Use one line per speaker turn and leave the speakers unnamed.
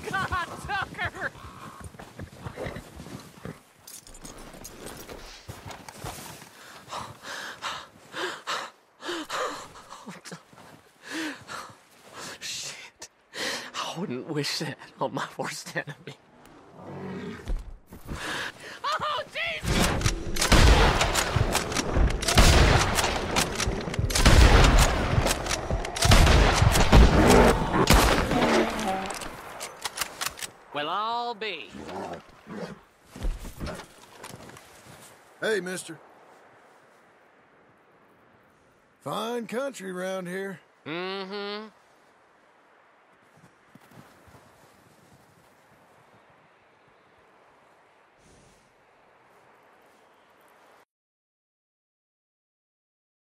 God, Tucker!
Shit. I wouldn't wish that on my worst enemy.
Oh, Jesus! Well, I'll be.
Hey, mister. Fine country around here.
Mm-hmm.